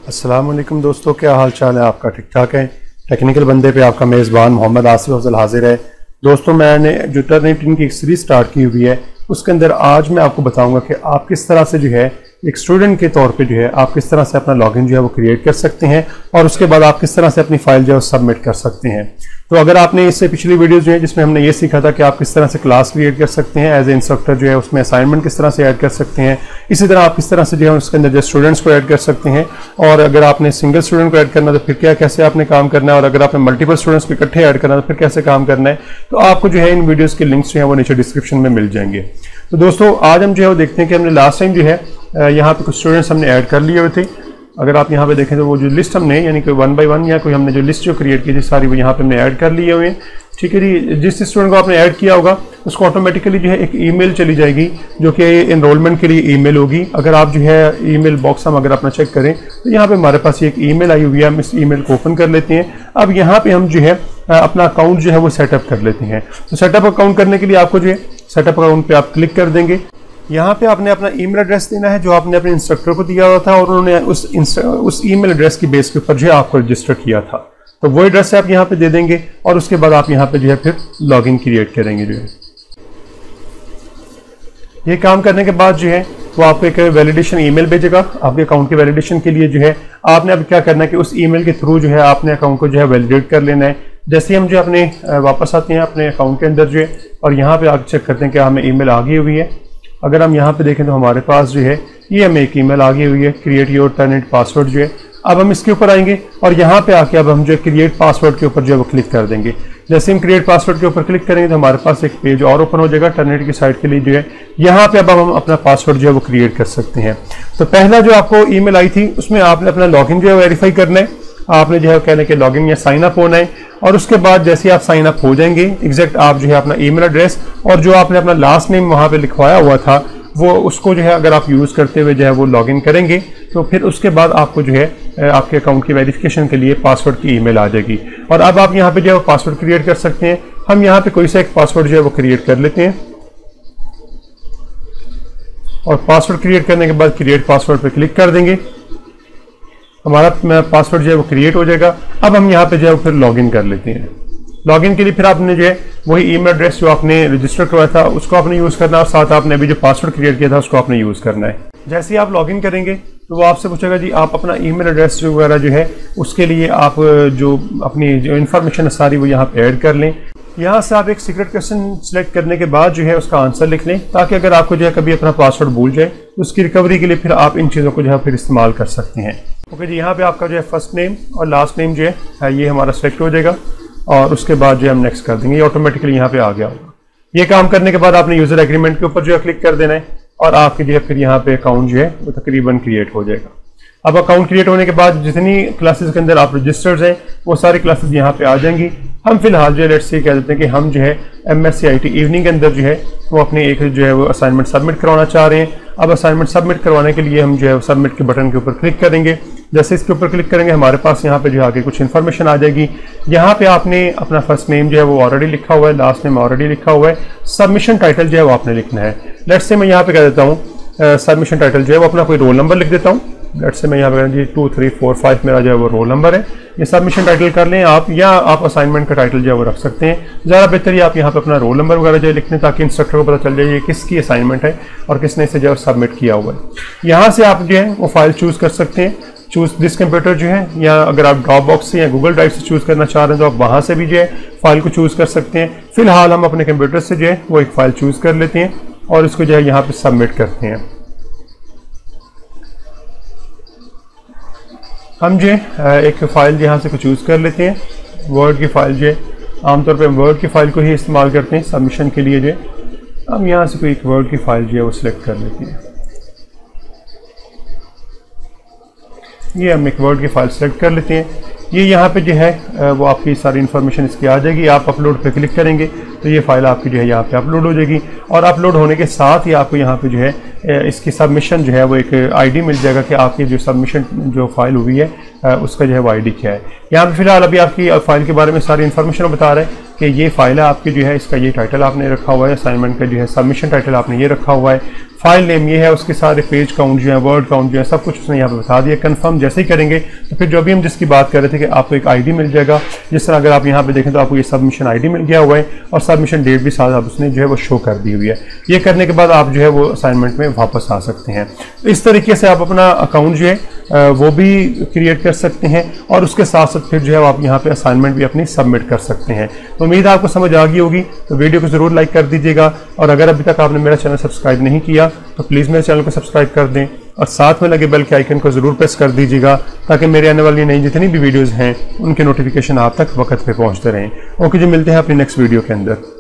अस्सलाम वालेकुम दोस्तों, क्या हाल चाल है आपका? ठीक ठाक है। टेक्निकल बंदे पे आपका मेज़बान मोहम्मद आसिफ अफजल हाजिर है। दोस्तों, मैंने जो टर्निंग की एक सीरीज स्टार्ट की हुई है, उसके अंदर आज मैं आपको बताऊंगा कि आप किस तरह से जो है एक स्टूडेंट के तौर पे जो है आप किस तरह से अपना लॉगिन जो है वो क्रिएट कर सकते हैं और उसके बाद आप किस तरह से अपनी फाइल जो है सबमिट कर सकते हैं। तो अगर आपने इससे पिछली वीडियोस जो है जिसमें हमने ये सीखा था कि आप किस तरह से क्लास क्रिएट कर सकते हैं एज ए इंस्ट्रक्टर, जो है उसमें असाइनमेंट किस तरह से ऐड कर सकते हैं, इसी तरह आप किस तरह से जो है उसके अंदर जो स्टूडेंट्स को ऐड कर सकते हैं, और अगर आपने सिंगल स्टूडेंट को ऐड करना है तो फिर क्या कैसे आपने काम करना है, और अगर आपने मल्टीपल स्टूडेंट्स को इकट्ठे ऐड करना है तो फिर कैसे काम करना है, तो आपको जो है इन वीडियोज़ के लिंक्स जो है वो नीचे डिस्क्रिप्शन में मिल जाएंगे। तो दोस्तों, आज हम जो है वो देखते हैं कि हमने लास्ट टाइम जो है यहाँ पे कुछ स्टूडेंट्स हमने ऐड कर लिए हुए थे। अगर आप यहाँ पे देखें तो वो जो लिस्ट हमने यानी कि 1 बाय 1 या कोई हमने जो लिस्ट जो क्रिएट की थी सारी वो यहाँ पे हमने ऐड कर लिए हुए हैं। ठीक है जी। जिस स्टूडेंट को आपने ऐड किया होगा उसको ऑटोमेटिकली जो है एक ईमेल चली जाएगी जो कि एनरोलमेंट के लिए ईमेल होगी। अगर आप जो है ईमेल बॉक्स हम अगर अपना चेक करें तो यहाँ पे हमारे पास एक ईमेल आई हुई है। हम इस ईमेल को ओपन कर लेते हैं। अब यहाँ पे हम जो है अपना अकाउंट जो है वो सेटअप कर लेते हैं। तो सेटअप अकाउंट करने के लिए आपको जो है सेटअप अकाउंट पे आप क्लिक कर देंगे। यहाँ पे आपने अपना ईमेल एड्रेस देना है जो आपने अपने इंस्ट्रक्टर को दिया हुआ था और उन्होंने उस ईमेल एड्रेस की बेस के ऊपर जो है आपको रजिस्टर किया था। तो वो एड्रेस आप यहाँ पे दे देंगे और उसके बाद आप यहाँ पे जो है फिर लॉगिन क्रिएट करेंगे। जो है ये काम करने के बाद जो है वो आपको एक वैलिडेशन ईमेल भेजेगा आपके अकाउंट के वैलिडेशन के लिए। जो है आपने अब क्या करना है कि उस ईमेल के थ्रू जो है आपने अकाउंट को जो है वैलिडेट कर लेना है। जैसे हम जो अपने वापस आते हैं अपने अकाउंट के अंदर जो है और यहाँ पे आप चेक करते हैं कि हमें ईमेल आ गई हुई है। अगर हम यहाँ पे देखें तो हमारे पास जो है ये हमें एक ईमेल आ गई हुई है, क्रिएट योर टर्निंट पासवर्ड। जो है अब हम इसके ऊपर आएंगे और यहाँ पे आके अब हम जो क्रिएट पासवर्ड के ऊपर जो है वो क्लिक कर देंगे। जैसे हम क्रिएट पासवर्ड के ऊपर क्लिक करेंगे तो हमारे पास एक पेज और ओपन हो जाएगा टर्निट की साइट के लिए। जो है यहाँ पे अब हम अपना पासवर्ड जो है वो क्रिएट कर सकते हैं। तो पहला जो आपको ईमेल आई थी उसमें आपने अपना लॉगिन जो है वेरीफाई करना है। आपने जो है कहने के लॉगिन या साइन अप होना है और उसके बाद जैसे आप साइन अप हो जाएंगे एग्जैक्ट आप जो है अपना ईमेल एड्रेस और जो आपने अपना लास्ट नेम वहाँ पे लिखवाया हुआ था वो उसको जो है अगर आप यूज़ करते हुए जो है वो लॉगिन करेंगे तो फिर उसके बाद आपको जो है आपके अकाउंट की वेरिफिकेशन के लिए पासवर्ड की ईमेल आ जाएगी। और अब आप यहाँ पे जो है पासवर्ड क्रिएट कर सकते हैं। हम यहाँ पे कोई सा एक पासवर्ड जो है वो क्रिएट कर लेते हैं और पासवर्ड क्रिएट करने के बाद क्रिएट पासवर्ड पे क्लिक कर देंगे। हमारा पासवर्ड जो है वो क्रिएट हो जाएगा। अब हम यहाँ पे जो है फिर लॉगिन कर लेते हैं। लॉगिन के लिए फिर आपने जो है वही ईमेल एड्रेस जो आपने रजिस्टर करवाया था उसको आपने यूज़ करना है और साथ आपने अभी जो पासवर्ड क्रिएट किया था उसको आपने यूज़ करना है। जैसे ही आप लॉगिन करेंगे तो वो आपसे पूछेगा जी आप अपना ईमेल एड्रेस जो वगैरह जो है उसके लिए आप जो अपनी जो इन्फॉर्मेशन है सारी वो यहाँ पे ऐड कर लें। यहाँ से आप एक सीक्रेट क्वेश्चन सेलेक्ट करने के बाद जो है उसका आंसर लिख लें ताकि अगर आपको जो है कभी अपना पासवर्ड भूल जाए तो उसकी रिकवरी के लिए फिर आप इन चीज़ों को जो है फिर इस्तेमाल कर सकते हैं। ओके जी, यहाँ पे आपका जो है फर्स्ट नेम और लास्ट नेम जो है ये हमारा सेलेक्ट हो जाएगा और उसके बाद जो है हम नेक्स्ट कर देंगे। ये ऑटोमेटिकली यहाँ पे आ गया होगा। ये काम करने के बाद आपने यूज़र एग्रीमेंट के ऊपर जो है क्लिक कर देना है और आपके जो है फिर यहाँ पे अकाउंट जो है वो तकरीबन क्रिएट हो जाएगा। अब अकाउंट क्रिएट होने के बाद जितनी क्लासेस के अंदर आप रजिस्टर्ड हैं वो सारी क्लासेस यहाँ पे आ जाएंगी। हम फिलहाल जो है लेट्स से कह देते हैं कि हम जो है MSc IT इवनिंग के अंदर जो है वो अपने एक जो है वो असाइनमेंट सबमिट करवाना चाह रहे हैं। अब असाइनमेंट सबमिट करवाने के लिए हम जो है सबमिट के बटन के ऊपर क्लिक करेंगे। जैसे इसके ऊपर क्लिक करेंगे हमारे पास यहाँ पे जो आगे कुछ इन्फॉर्मेशन आ जाएगी। यहाँ पे आपने अपना फर्स्ट नेम जो है वो ऑलरेडी लिखा हुआ है, लास्ट नेम ऑलरेडी लिखा हुआ है। सबमिशन टाइटल जो है वो आपने लिखना है। लेट्स से मैं यहाँ पे कह देता हूँ सबमिशन टाइटल जो है वो अपना कोई रोल नंबर लिख देता हूँ। लेट्स से मैं यहाँ पे 2 3 4 5 मेरा जो है वो रोल नंबर है। ये सबमिशन टाइटल कर लें आप, या आप असाइनमेंट का टाइटल जो है वो रख सकते हैं। ज़्यादा बेहतर है आप यहाँ पे अपना रोल नंबर वगैरह जो है लिख लें ताकि इंस्ट्रक्टर को पता चल जाए ये किसकी असाइनमेंट है और किसने इसे जो है सबमिट किया हुआ है। यहाँ से आप जो है वो फाइल चूज़ कर सकते हैं, चूज़ दिस कंप्यूटर जो है, या अगर आप ड्रॉप बॉक्स से या गूगल ड्राइव से चूज़ करना चाह रहे हैं तो आप वहाँ से भी जो है फाइल को चूज़ कर सकते हैं। फिलहाल हम अपने कंप्यूटर से जो है वो एक फ़ाइल चूज़ कर लेते हैं और इसको जो है यहाँ पर सबमिट करते हैं। हम जो है एक फ़ाइल यहाँ से चूज़ कर लेते हैं। वर्ड की फ़ाइल जो है आमतौर पे वर्ड की फ़ाइल को ही इस्तेमाल करते हैं सबमिशन के लिए। जो है हम यहाँ से कोई एक वर्ड की फ़ाइल जो है वो सिलेक्ट कर लेते हैं। ये हम एक वर्ड की फ़ाइल सेलेक्ट कर लेते हैं। ये यहाँ पे जो है वो आपकी सारी इन्फॉर्मेशन इसकी आ जाएगी। आप अपलोड पे क्लिक करेंगे तो ये फाइल आपकी जो है यहाँ पे अपलोड हो जाएगी और अपलोड होने के साथ ही आपको यहाँ पे जो है इसकी सबमिशन जो है वो एक आईडी मिल जाएगा कि आपकी जो सबमिशन जो फाइल हुई है उसका जो है वो आईडी क्या है। यहाँ पे फिलहाल अभी आपकी फाइल के बारे में सारी इन्फॉर्मेशन बता रहा है कि ये फाइल है आपकी जो है इसका ये टाइटल आपने रखा हुआ है, असाइनमेंट का जो है सबमिशन टाइटल आपने ये रखा हुआ है, फाइल नेम ये है, उसके सारे पेज काउंट जो है, वर्ड काउंट जो है, सब कुछ उसने यहाँ पे बता दिया। कंफर्म जैसे ही करेंगे तो फिर जो अभी हम जिसकी बात कर रहे थे कि आपको एक आईडी मिल जाएगा, जिस तरह अगर आप यहाँ पे देखें तो आपको ये सबमिशन आईडी मिल गया हुआ है और सबमिशन डेट भी साथ आप उसने जो है वो शो कर दी हुई है। ये करने के बाद आप जो है वो असाइनमेंट में वापस आ सकते हैं। तो इस तरीके से आप अपना अकाउंट जो है वो भी क्रिएट कर सकते हैं और उसके साथ साथ फिर जो है आप यहाँ पे असाइनमेंट भी अपनी सबमिट कर सकते हैं। तो उम्मीद है आपको समझ आ गई होगी। तो वीडियो को ज़रूर लाइक कर दीजिएगा और अगर अभी तक आपने मेरा चैनल सब्सक्राइब नहीं किया तो प्लीज़ मेरे चैनल को सब्सक्राइब कर दें और साथ में लगे बेल के आइकन को ज़रूर प्रेस कर दीजिएगा ताकि मेरे आने वाली नई जितनी भी वीडियोज़ हैं उनके नोटिफिकेशन आप तक वक्त पे पहुँचते रहें। ओके जी, मिलते हैं अपनी नेक्स्ट वीडियो के अंदर।